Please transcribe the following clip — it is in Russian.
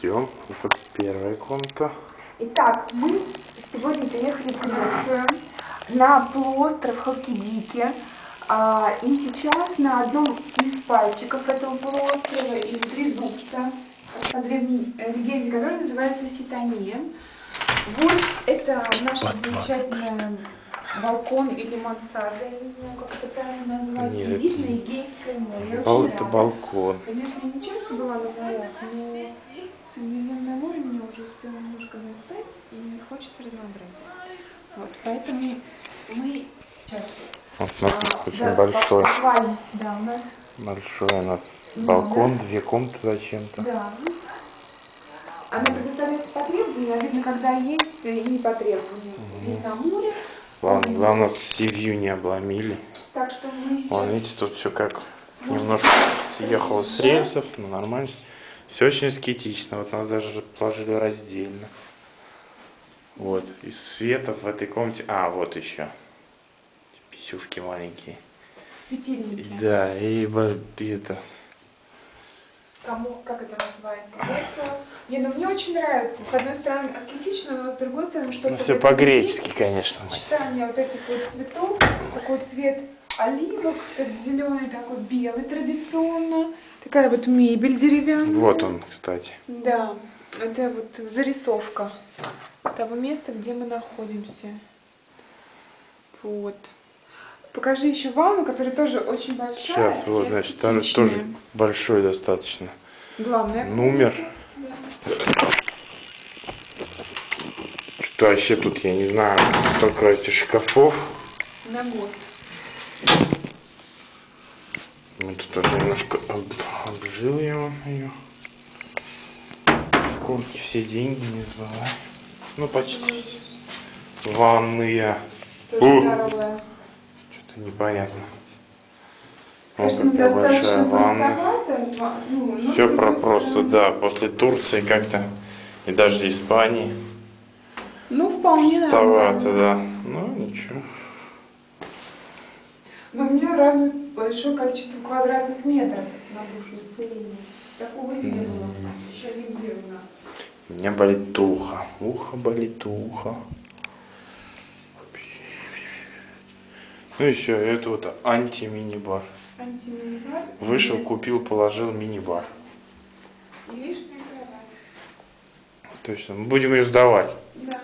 Идем. Вот первая комната. Итак, мы сегодня приехали в Грецию на полуостров Халкидики. И сейчас на одном из пальчиков этого полуострова есть трезубца, по древней легенде, который называется Ситания. Вот это наша замечательная балкон или мансарда, я не знаю, как это правильно назвать. Нет, Вид на Эгейское море. это балкон. Конечно, я не часто была на морях, но Средиземное море меня уже успело немножко достать, и хочется разнообразия. Вот, поэтому мы сейчас... Вот смотри, очень большой. Да, у нас... Большой у нас балкон, да. 2 комнаты зачем-то. Да. Она предоставляется по требованию, а видно, когда есть и не по требованию. Вид на море. Главное, сивью не обломили. Так что мы сейчас... Вон, видите, тут все как немножко съехало с рельсов, но нормально. Все очень аскетично. Вот нас даже положили раздельно. Вот. Из света в этой комнате... вот еще. Писюшки маленькие. Светильники. Да, и это... Кому, как это называется? Зеркало. Не, ну мне очень нравится. С одной стороны аскетично, но с другой стороны что-то... Ну, все по-гречески, конечно. Сочетание вот этих вот цветов. Такой цвет оливок, этот зеленый, такой белый традиционно. Такая вот мебель деревянная. Вот он, кстати. Да, это вот зарисовка того места, где мы находимся. Вот. Покажи еще ванну, которая тоже очень большая. Сейчас, вот, значит, там тоже большой достаточно. Главное. Номер. Что вообще тут, я не знаю, столько этих шкафов. На год. Ну, тут тоже немножко обжил я вам ее. В комнате все деньги не забывай. Ну, почти все. Ванная. Что-то непонятно. Вот какая большая ванна. Все просто, да, после Турции как-то, и даже Испании. Ну, вполне пустовато, да. Ну, ничего. Но меня радует большое количество квадратных метров на душу населения. Такого не было. Еще нигде у нас. У меня болит ухо. Ухо болит, ухо. Ну и все, это вот анти-мини-бар. Анти-мини-бар? Вышел, купил, положил мини-бар. И лишняя кровать. Точно, мы будем ее сдавать. Да.